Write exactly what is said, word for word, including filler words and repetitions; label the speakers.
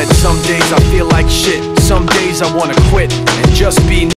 Speaker 1: said some days I feel like shit, some days I wanna quit and just be